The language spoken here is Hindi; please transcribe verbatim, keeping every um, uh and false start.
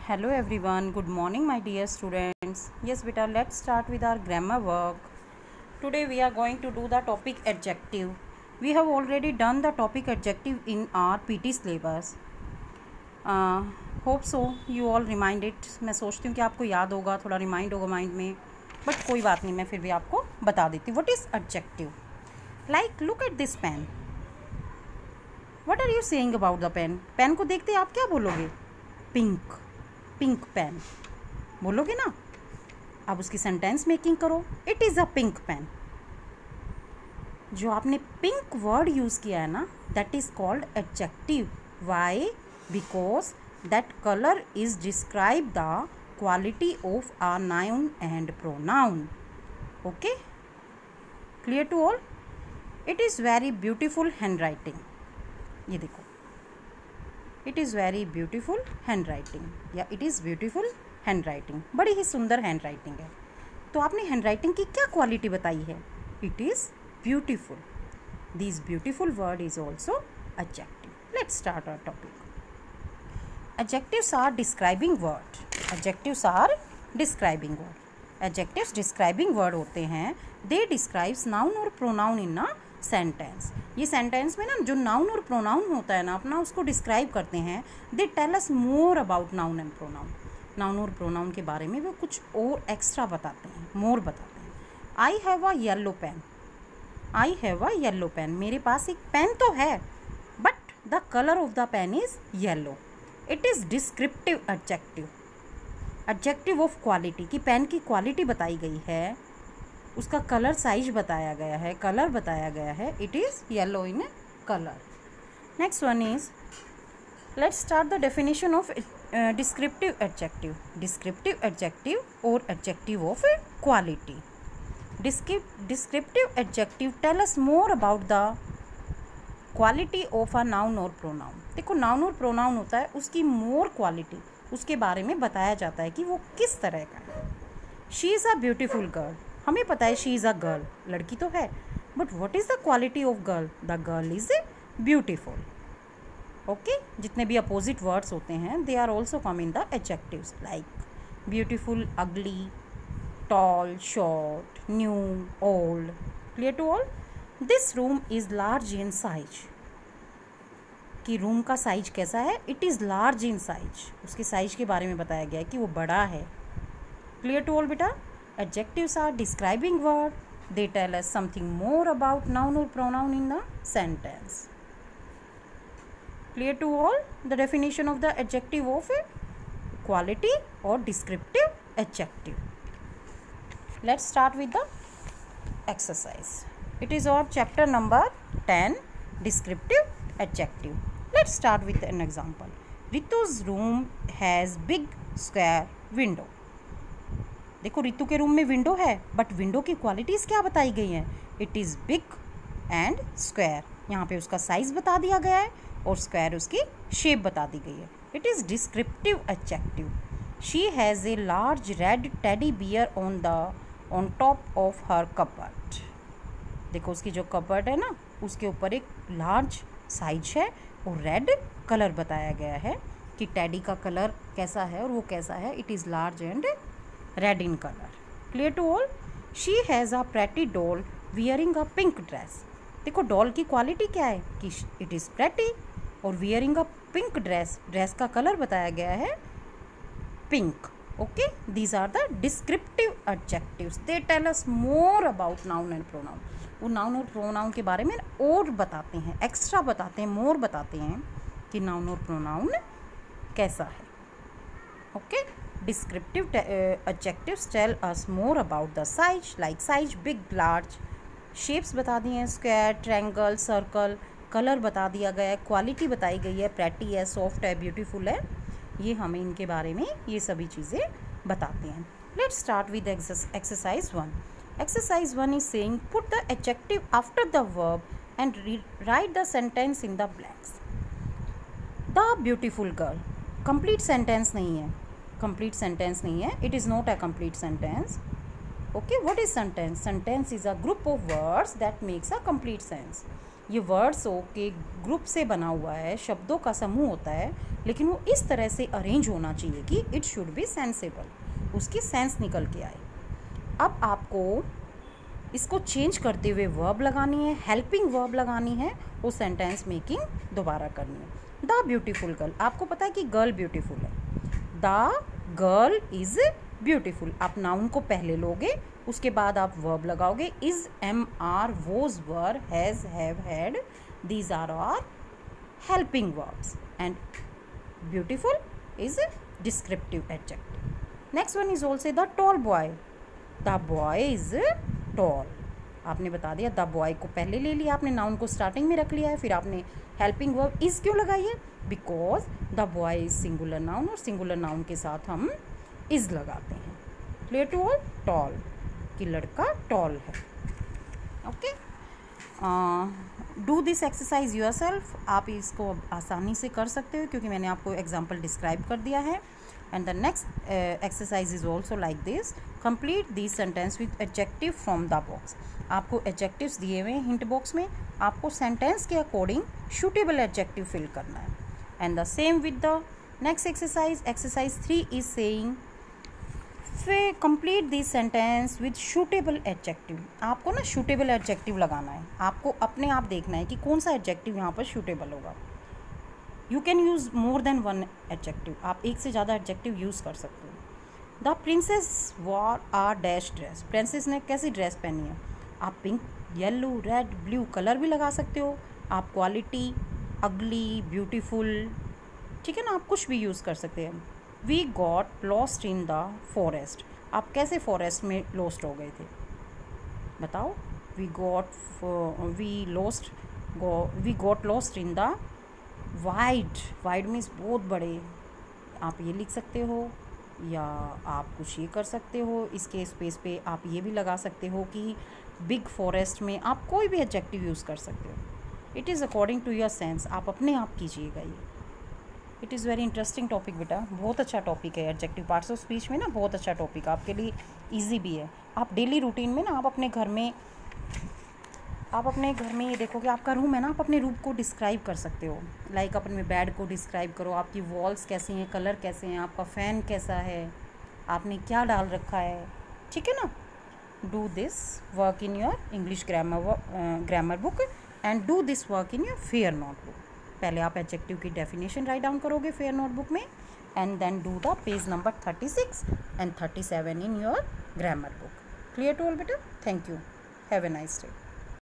Hello everyone, good morning my dear students. Yes beta, let's start with our grammar work. Today we are going to do the topic adjective. We have already done the topic adjective in our P T syllabus. uh, hope so you all remind it. मैं सोचती हूँ कि आपको याद होगा, थोड़ा रिमाइंड होगा माइंड में, बट कोई बात नहीं, मैं फिर भी आपको बता देती हूँ. What is adjective? Like look at this pen. What are you saying about the pen? Pen को देखते आप क्या बोलोगे? पिंक, पिंक पेन बोलोगे ना. अब उसकी सेंटेंस मेकिंग करो. It is a pink pen. जो आपने पिंक वर्ड यूज़ किया है ना, that is called adjective. Why? Because that colour is describe the quality of a noun and pronoun. Okay, clear to all? It is very beautiful hand writing. ये देखो, it is very beautiful hand writing या it is beautiful hand writing. बड़ी ही सुंदर हैंड राइटिंग है. तो आपने हैंड राइटिंग की क्या क्वालिटी बताई है? It is beautiful. This beautiful word is also adjective. Let's start our topic. Adjectives are describing word. Adjectives are describing word. Adjectives describing word होते हैं. दे डिस्क्राइब्स नाउन और प्रोनाउन इन ना सेंटेंस. ये सेंटेंस में ना जो नाउन और प्रोनाउन होता है ना अपना, उसको डिस्क्राइब करते हैं. They tell us more about noun and pronoun. Noun और प्रोनाउन के बारे में वो कुछ और एक्स्ट्रा बताते हैं, मोर बताते हैं. I have a yellow pen. I have a yellow pen. मेरे पास एक पेन तो है, but the colour of the pen is yellow. It is descriptive adjective. Adjective of quality, की पेन की क्वालिटी बताई गई है, उसका कलर साइज बताया गया है, कलर बताया गया है. It is yellow in colour. Next one is, let's start the definition of descriptive adjective. Descriptive adjective और adjective of quality. Descriptive adjective tell us more about the quality of a noun और प्रोनाउन. देखो, नाउन और प्रोनाउन होता है, उसकी मोर क्वालिटी, उसके बारे में बताया जाता है कि वो किस तरह का है. She is a beautiful girl. हमें पता है शी इज़ अ गर्ल, लड़की तो है, but what is the quality of girl? The girl is beautiful. Okay, जितने भी अपोजिट वर्ड्स होते हैं, they are also come in the adjectives, like beautiful, ugly, tall, short, new, old. Clear to all? This room is large in size. कि रूम का साइज कैसा है? It is large in size. उसके साइज के बारे में बताया गया है कि वो बड़ा है. क्लियर टू ऑल बेटा? Adjectives are describing word. They tell us something more about noun or pronoun in the sentence. Clear to all? The definition of the adjective of a quality or descriptive adjective. Let's start with the exercise. It is our chapter number ten, descriptive adjective. Let's start with an example. Ritu's room has big square window. देखो, रितु के रूम में विंडो है, बट विंडो की क्वालिटीज़ क्या बताई गई हैं? It is big and square. यहाँ पे उसका साइज बता दिया गया है और स्क्वायर उसकी शेप बता दी गई है. It is descriptive adjective. She has a large red teddy bear on the on top of her cupboard. देखो, उसकी जो कपबोर्ड है ना, उसके ऊपर एक लार्ज साइज है और रेड कलर बताया गया है कि टेडी का कलर कैसा है और वो कैसा है. It is large and red in color. Clear to all? She has a pretty doll wearing a pink dress. देखो, डॉल की क्वालिटी क्या है कि इट इज़ pretty और wearing a pink dress. Dress का कलर बताया गया है pink. Okay, these are the descriptive adjectives. They tell us more about noun and pronoun. वो नाउन और प्रोनाउन के बारे में और बताते हैं, एक्स्ट्रा बताते हैं, मोर बताते हैं कि नाउन और प्रोनाउन कैसा है. Okay, descriptive uh, adjectives tell us more about the size, like size, big, large. shapes बता दिए हैं, square, triangle, circle. color बता दिया गया है, quality बताई गई है, pretty है, soft है, beautiful है. ये हमें इनके बारे में ये सभी चीज़ें बताते हैं. let's start with exercise one. exercise one is saying put the adjective after the verb and write the sentence in the blanks. the beautiful girl. complete sentence नहीं है, कंप्लीट सेंटेंस नहीं है. It is not a complete sentence. Okay, what is sentence? Sentence is a group of words that makes a complete sense. ये वर्ड्स के ग्रुप से बना हुआ है, शब्दों का समूह होता है, लेकिन वो इस तरह से अरेंज होना चाहिए कि इट शुड बी सेंसेबल, उसकी सेंस निकल के आए। अब आपको इसको चेंज करते हुए वर्ब लगानी है, हेल्पिंग वर्ब लगानी है, वो सेंटेंस मेकिंग दोबारा करनी है। द ब्यूटीफुल गर्ल, आपको पता है कि गर्ल ब्यूटीफुल है, द गर्ल इज़ ब्यूटीफुल। आप नाउन को पहले लोगे, उसके बाद आप वर्ब लगाओगे। Is, am, are, was, were, has, have, had, these are are helping verbs and beautiful is descriptive adjective. Next one is also the tall boy, the boy is tall. आपने बता दिया, द बॉय को पहले ले लिया आपने, नाउन को स्टार्टिंग में रख लिया है, फिर आपने हेल्पिंग वर्ब इज क्यों लगाई है? Because the boy is singular noun और सिंगुलर नाउन के साथ हम इज लगाते हैं। Clear to all? टॉल, कि लड़का टॉल है। Okay, do this exercise yourself, आप इसको आसानी से कर सकते हो क्योंकि मैंने आपको एग्जाम्पल डिस्क्राइब कर दिया है। And the next exercise is also like this, complete this sentence with adjective from the box. आपको एडजेक्टिव्स दिए हुए हैं हिंट बॉक्स में, आपको सेंटेंस के अकॉर्डिंग शूटेबल एडजेक्टिव फिल करना है। And the same with the next exercise, exercise three is saying फिर complete this sentence with suitable adjective. आपको ना शूटेबल एडजेक्टिव लगाना है, आपको अपने आप देखना है कि कौन सा एडजेक्टिव यहाँ पर शूटेबल होगा। You can use more than one adjective, आप एक से ज़्यादा एडजेक्टिव यूज़ कर सकते हो। The princess wore a dash dress, princess ने कैसी ड्रेस पहनी है? आप pink, yellow, red, blue colour भी लगा सकते हो। आप क्वालिटी, अगली, ब्यूटीफुल, ठीक है ना, आप कुछ भी यूज़ कर सकते हैं। We got lost in the forest, आप कैसे फॉरेस्ट में लॉस्ट हो गए थे बताओ? We got we lost we got lost in the wide, wide means बहुत बड़े, आप ये लिख सकते हो या आप कुछ ये कर सकते हो। इसके स्पेस पे आप ये भी लगा सकते हो कि बिग फॉरेस्ट में, आप कोई भी एडजेक्टिव यूज़ कर सकते हो। It is according to your sense, आप अपने आप कीजिएगा ये। It is very interesting topic बेटा, बहुत अच्छा टॉपिक है एडजेक्टिव पार्ट्स ऑफ स्पीच में ना, बहुत अच्छा टॉपिक आपके लिए, इजी भी है। आप डेली रूटीन में ना, आप अपने घर में आप अपने घर में ये देखो कि आपका रूम है ना, आप अपने रूम को डिस्क्राइब कर सकते हो। लाइक like अपने बेड को डिस्क्राइब करो, आपकी वॉल्स कैसी हैं, कलर कैसे हैं, आपका फ़ैन कैसा है, आपने क्या डाल रखा है, ठीक है ना। Do this work in your English grammar grammar book and do this work in your fair notebook. पहले आप एडजेक्टिव की डेफिनेशन राइट डाउन करोगे फेयर नोटबुक में, and then do the page number thirty six and thirty seven in your grammar book. Clear to all बेटा? Thank you, have a nice day.